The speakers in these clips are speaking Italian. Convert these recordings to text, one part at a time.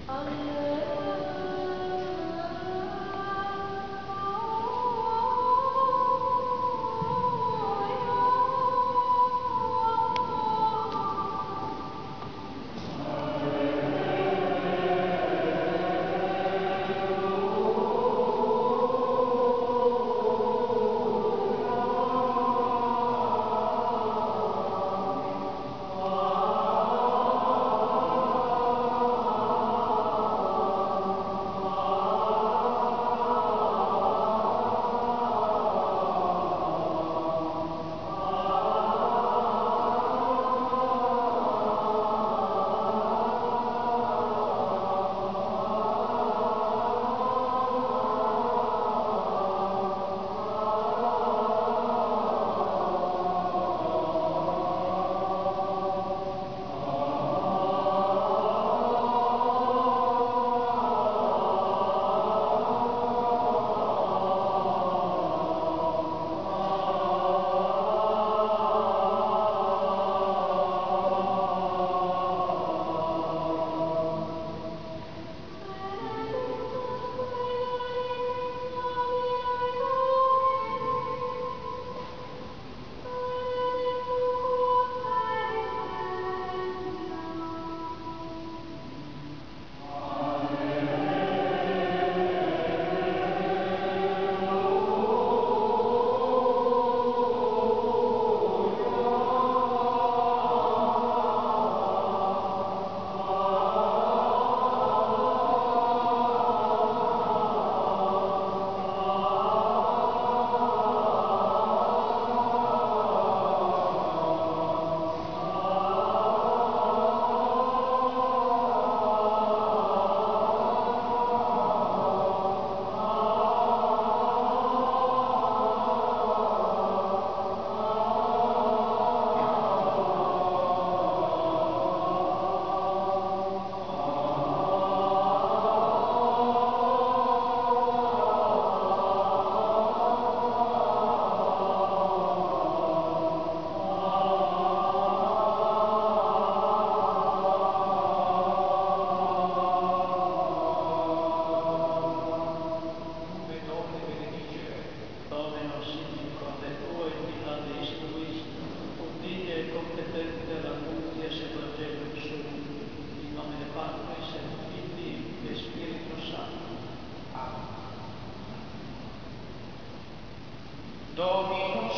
Dominus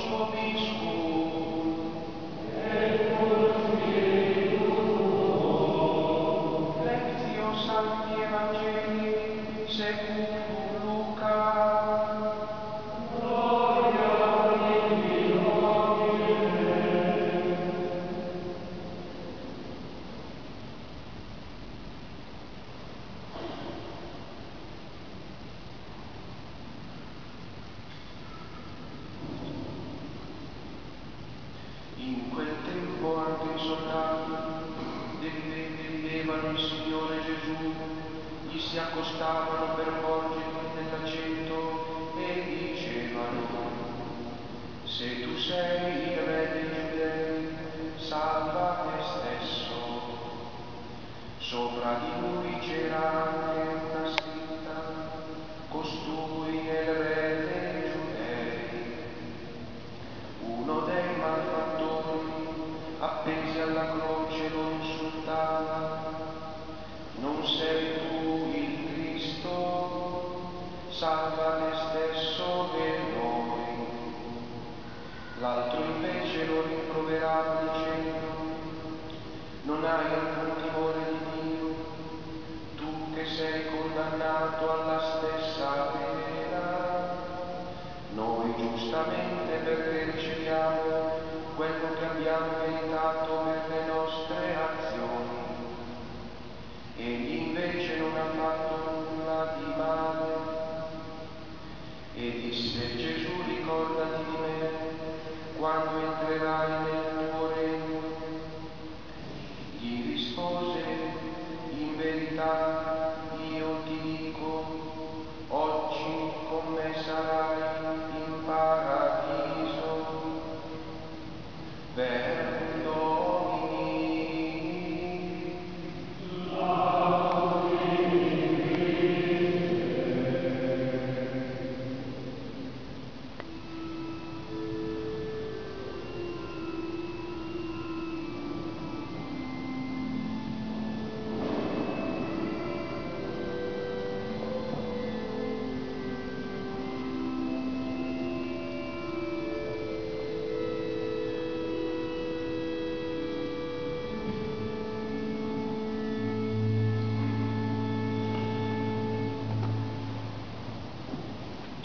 vobiscum, Lectio Sancti Evangelii secundum Luca. In quel tempo anche i soldati devidevano il Signore Gesù, gli si accostavano per porgergli nell'accetto e dicevano: se tu sei il re dei Giudei, salva te stesso. Sopra di lui c'era anche una scritta: costui è il re dei Giudei. Uno dei malfattori appesi alla croce lo insultava: non sei tu il Cristo? Salva te stesso e noi. L'altro invece lo rimproverava dicendo: non hai alcun timore di Dio, tu che sei condannato alla stessa pena. Noi giustamente perché riceviamo quello che abbiamo meritato per le nostre azioni. Egli invece non ha fatto nulla di male. E disse Gesù: ricordati di me quando entrerai nel tuo regno. Gli rispose: in verità io ti dico, oggi con me sarai in paradiso. Verbum Domini.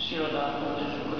Sia lodato Gesù